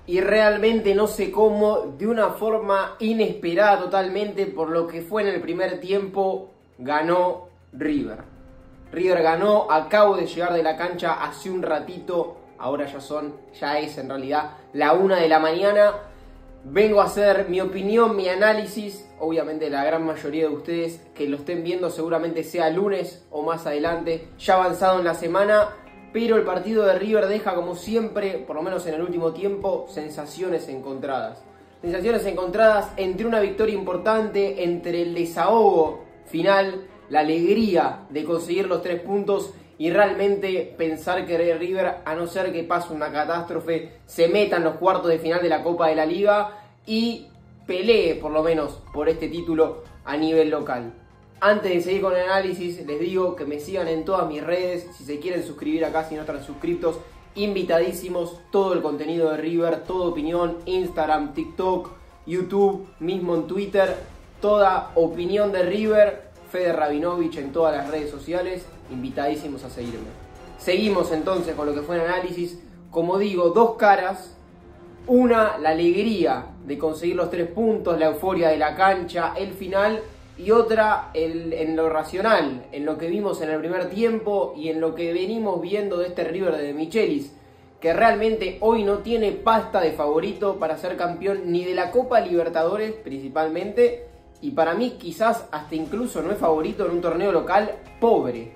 y realmente no sé cómo, de una forma inesperada totalmente por lo que fue en el primer tiempo, ganó River. River ganó, acabo de llegar de la cancha hace un ratito, ahora ya es en realidad la 1 de la mañana. Vengo a hacer mi opinión, mi análisis. Obviamente la gran mayoría de ustedes que lo estén viendo seguramente sea lunes o más adelante, ya avanzado en la semana. Pero el partido de River deja, como siempre, por lo menos en el último tiempo, sensaciones encontradas. Sensaciones encontradas entre una victoria importante, entre el desahogo final, la alegría de conseguir los 3 puntos y realmente pensar que River, a no ser que pase una catástrofe, se meta en los cuartos de final de la Copa de la Liga y pelee por lo menos por este título a nivel local. Antes de seguir con el análisis, les digo que me sigan en todas mis redes. Si se quieren suscribir acá, si no están suscriptos, invitadísimos. Todo el contenido de River, toda opinión, Instagram, TikTok, YouTube, mismo en Twitter. Toda opinión de River, Fede Rabinovich en todas las redes sociales. Invitadísimos a seguirme. Seguimos entonces con lo que fue el análisis. Como digo, 2 caras. Una, la alegría de conseguir los 3 puntos, la euforia de la cancha, el final. Y otra, en lo racional, en lo que vimos en el primer tiempo y en lo que venimos viendo de este River de Michelis, que realmente hoy no tiene pasta de favorito para ser campeón ni de la Copa Libertadores principalmente, y para mí quizás hasta incluso no es favorito en un torneo local pobre.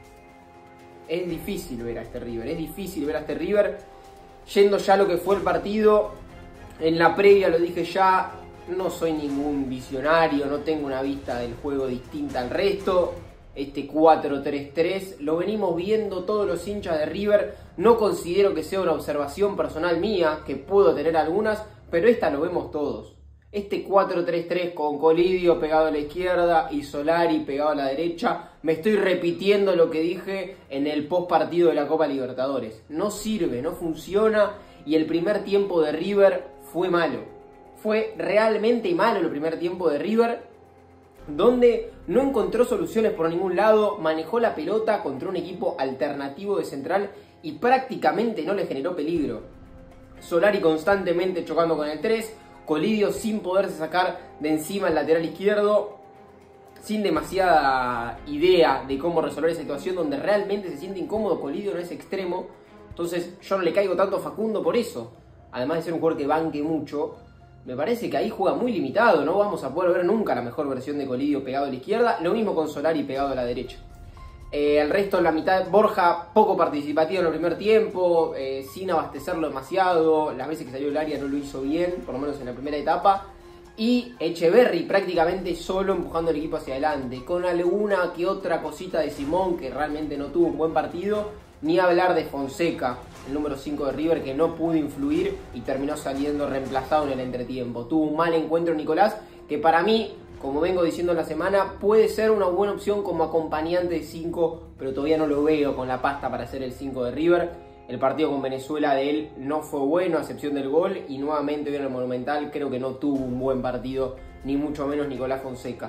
Es difícil ver a este River, yendo ya a lo que fue el partido. En la previa lo dije ya, no soy ningún visionario, no tengo una vista del juego distinta al resto. Este 4-3-3 lo venimos viendo todos los hinchas de River. No considero que sea una observación personal mía, que puedo tener algunas, pero esta lo vemos todos. Este 4-3-3 con Colidio pegado a la izquierda y Solari pegado a la derecha. Me estoy repitiendo lo que dije en el post partido de la Copa Libertadores. No sirve, no funciona, y el primer tiempo de River fue malo. Fue realmente malo el primer tiempo de River, donde no encontró soluciones por ningún lado, manejó la pelota contra un equipo alternativo de central y prácticamente no le generó peligro. Solari constantemente chocando con el 3, Colidio sin poderse sacar de encima el lateral izquierdo, sin demasiada idea de cómo resolver esa situación, donde realmente se siente incómodo Colidio en ese extremo. Entonces yo no le caigo tanto a Facundo por eso, además de ser un jugador que banque mucho. Me parece que ahí juega muy limitado, no vamos a poder ver nunca la mejor versión de Colidio pegado a la izquierda, lo mismo con Solari pegado a la derecha. El resto en la mitad, Borja poco participativo en el primer tiempo, sin abastecerlo demasiado, las veces que salió del área no lo hizo bien, por lo menos en la primera etapa. Y Echeverri prácticamente solo empujando el equipo hacia adelante, con alguna que otra cosita de Simón que realmente no tuvo un buen partido. Ni hablar de Fonseca, el número 5 de River, que no pudo influir y terminó saliendo reemplazado en el entretiempo. Tuvo un mal encuentro Nicolás, que para mí, como vengo diciendo en la semana, puede ser una buena opción como acompañante de 5, pero todavía no lo veo con la pasta para ser el 5 de River. El partido con Venezuela de él no fue bueno, a excepción del gol, y nuevamente hoy en el Monumental creo que no tuvo un buen partido, ni mucho menos Nicolás Fonseca.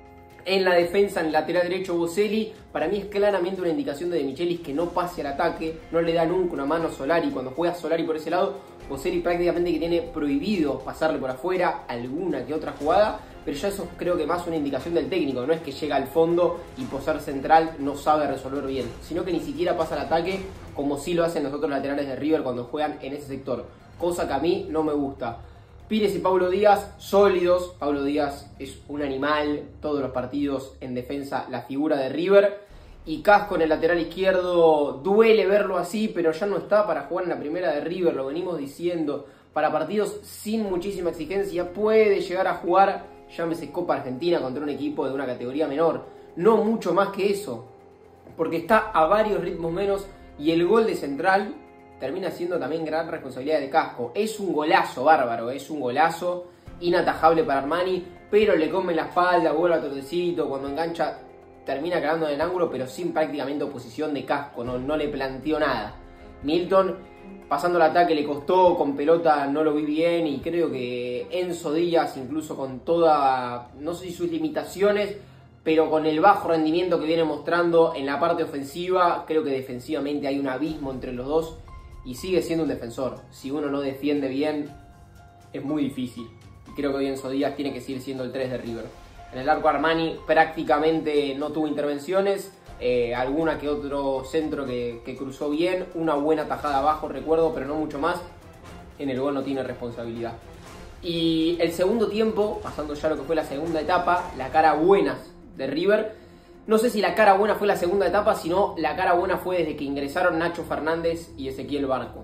En la defensa, en el lateral derecho, Boselli, para mí es claramente una indicación de Michelis que no pase al ataque, no le da nunca una mano a Solari. Cuando juega Solari por ese lado, Boselli prácticamente que tiene prohibido pasarle por afuera alguna que otra jugada, pero ya eso creo que más una indicación del técnico, no es que llega al fondo y por ser central no sabe resolver bien, sino que ni siquiera pasa al ataque como sí lo hacen los otros laterales de River cuando juegan en ese sector, cosa que a mí no me gusta. Pires y Paulo Díaz, sólidos. Paulo Díaz es un animal, todos los partidos en defensa, la figura de River. Y Casco en el lateral izquierdo, duele verlo así, pero ya no está para jugar en la primera de River, lo venimos diciendo. Para partidos sin muchísima exigencia puede llegar a jugar, llámese Copa Argentina, contra un equipo de una categoría menor. No mucho más que eso, porque está a varios ritmos menos, y el gol de Central termina siendo también gran responsabilidad de Casco. Es un golazo bárbaro, es un golazo inatajable para Armani, pero le come la espalda, vuelve a Tortecito, cuando engancha termina quedando en el ángulo, pero sin prácticamente oposición de Casco, no le planteó nada. Milton, pasando el ataque le costó, con pelota no lo vi bien, y creo que Enzo Díaz, incluso con toda, no sé si sus limitaciones, pero con el bajo rendimiento que viene mostrando en la parte ofensiva, creo que defensivamente hay un abismo entre los dos, y sigue siendo un defensor. Si uno no defiende bien, es muy difícil. Y creo que hoy Enzo Díaz tiene que seguir siendo el 3 de River. En el arco Armani prácticamente no tuvo intervenciones, alguna que otro centro que cruzó bien, una buena tajada abajo recuerdo, pero no mucho más. En el gol no tiene responsabilidad. Y el segundo tiempo, pasando ya a lo que fue la segunda etapa, la cara buenas de River. No sé si la cara buena fue la segunda etapa, sino la cara buena fue desde que ingresaron Nacho Fernández y Ezequiel Barco.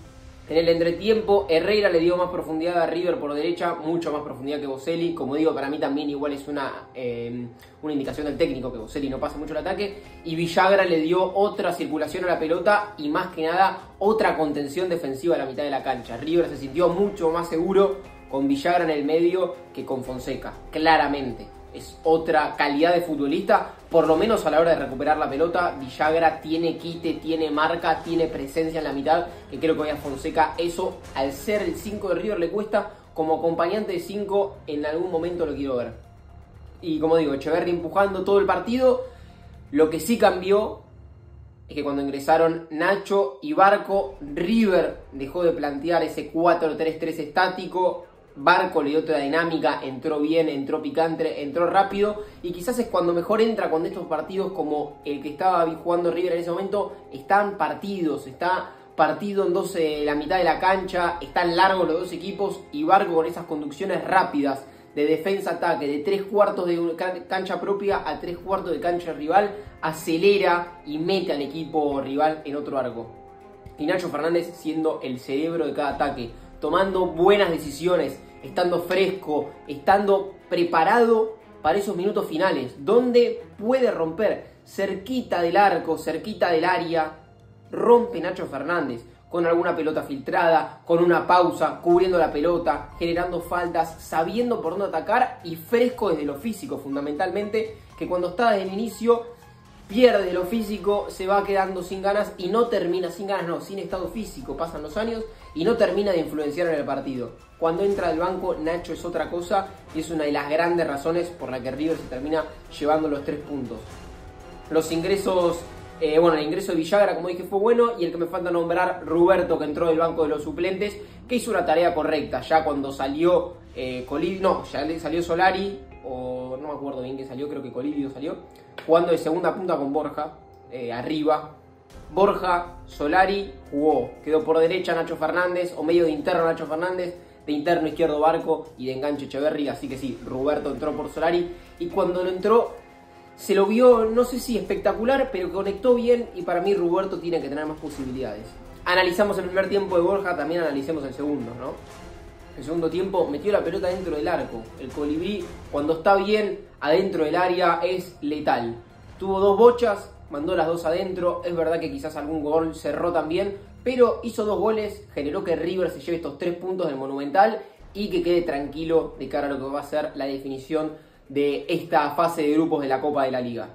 En el entretiempo, Herrera le dio más profundidad a River por derecha, mucho más profundidad que Boselli. Como digo, para mí también igual es una indicación del técnico que Boselli no pasa mucho el ataque. Y Villagra le dio otra circulación a la pelota y más que nada otra contención defensiva a la mitad de la cancha. River se sintió mucho más seguro con Villagra en el medio que con Fonseca, claramente. Es otra calidad de futbolista, por lo menos a la hora de recuperar la pelota. Villagra tiene quite, tiene marca, tiene presencia en la mitad, que creo que hoy a Fonseca eso, al ser el 5 de River, le cuesta. Como acompañante de 5, en algún momento lo quiero ver. Y como digo, Echeverri empujando todo el partido. Lo que sí cambió es que cuando ingresaron Nacho y Barco, River dejó de plantear ese 4-3-3 estático. Barco le dio otra dinámica, entró bien, entró picante, entró rápido y quizás es cuando mejor entra cuando estos partidos como el que estaba jugando River en ese momento están partidos, está partido en dos la mitad de la cancha, están largos los dos equipos y Barco con esas conducciones rápidas de defensa-ataque, de 3/4 de cancha propia a 3/4 de cancha rival, acelera y mete al equipo rival en otro arco. Y Nacho Fernández siendo el cerebro de cada ataque, tomando buenas decisiones, estando fresco, estando preparado para esos minutos finales, donde puede romper cerquita del arco, cerquita del área, rompe Nacho Fernández, con alguna pelota filtrada, con una pausa, cubriendo la pelota, generando faltas, sabiendo por dónde atacar y fresco desde lo físico, fundamentalmente, que cuando está desde el inicio pierde lo físico, se va quedando sin ganas y no termina, sin ganas no, sin estado físico, pasan los años y no termina de influenciar en el partido. Cuando entra del banco, Nacho es otra cosa y es una de las grandes razones por la que River se termina llevando los 3 puntos. Los ingresos, el ingreso de Villagra, como dije, fue bueno, y el que me falta nombrar, Roberto, que entró del banco de los suplentes, que hizo una tarea correcta, ya cuando salió ya salió Solari, o no me acuerdo bien que salió, creo que Colidio salió, jugando de segunda punta con Borja, arriba. Borja, Solari jugó, quedó por derecha Nacho Fernández, o medio de interno Nacho Fernández, de interno izquierdo Barco y de enganche Echeverri, así que sí, Roberto entró por Solari, y cuando lo entró se lo vio, no sé si espectacular, pero conectó bien, y para mí Roberto tiene que tener más posibilidades. Analizamos el primer tiempo de Borja, también analicemos el segundo, ¿no? El segundo tiempo metió la pelota dentro del arco. El colibrí, cuando está bien adentro del área, es letal. Tuvo 2 bochas, mandó las 2 adentro. Es verdad que quizás algún gol cerró también, pero hizo 2 goles, generó que River se lleve estos 3 puntos del Monumental y que quede tranquilo de cara a lo que va a ser la definición de esta fase de grupos de la Copa de la Liga.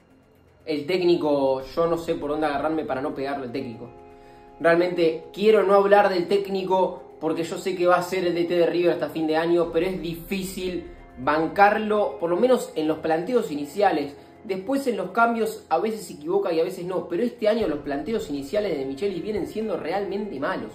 El técnico, yo no sé por dónde agarrarme para no pegarle al técnico. Realmente quiero no hablar del técnico porque yo sé que va a ser el DT de River hasta fin de año, pero es difícil bancarlo, por lo menos en los planteos iniciales. Después en los cambios a veces se equivoca y a veces no, pero este año los planteos iniciales de Michelis vienen siendo realmente malos.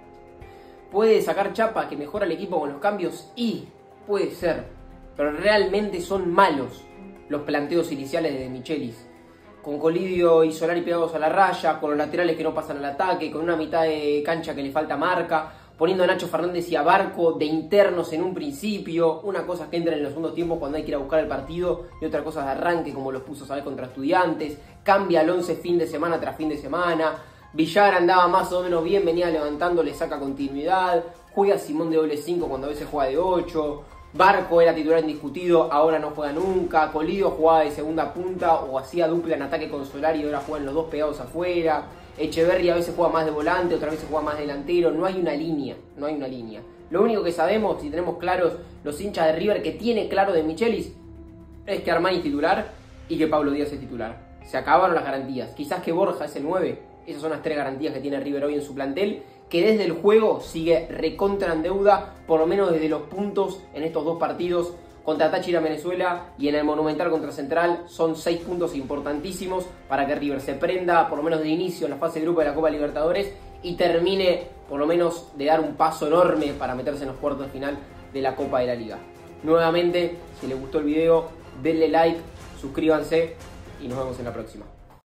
Puede sacar chapa que mejora el equipo con los cambios y puede ser, pero realmente son malos los planteos iniciales de Michelis. Con Colidio y Solari pegados a la raya, con los laterales que no pasan al ataque, con una mitad de cancha que le falta marca, poniendo a Nacho Fernández y a Barco de internos en un principio. Una cosa es que entran en los segundos tiempos cuando hay que ir a buscar el partido y otra cosa es de arranque, como los puso Sabés contra Estudiantes. Cambia el 11 fin de semana tras fin de semana. Villar andaba más o menos bien, venía levantando, le saca continuidad. Juega Simón de doble 5 cuando a veces juega de 8. Barco era titular indiscutido, ahora no juega nunca. Colidio jugaba de segunda punta o hacía dupla en ataque con Solari y ahora juegan los dos pegados afuera. Echeverri a veces juega más de volante, otras veces juega más delantero. No hay una línea, no hay una línea. Lo único que sabemos, si tenemos claros los hinchas de River, que tiene claro de Michelis, es que Armani es titular y que Pablo Díaz es titular. Se acabaron las garantías. Quizás que Borja es el 9. Esas son las 3 garantías que tiene River hoy en su plantel, que desde el juego sigue recontra en deuda, por lo menos desde los puntos en estos 2 partidos contra Táchira Venezuela y en el Monumental contra Central. Son 6 puntos importantísimos para que River se prenda, por lo menos de inicio, en la fase de grupo de la Copa Libertadores y termine por lo menos de dar un paso enorme para meterse en los cuartos de final de la Copa de la Liga. Nuevamente, si les gustó el video, denle like, suscríbanse y nos vemos en la próxima.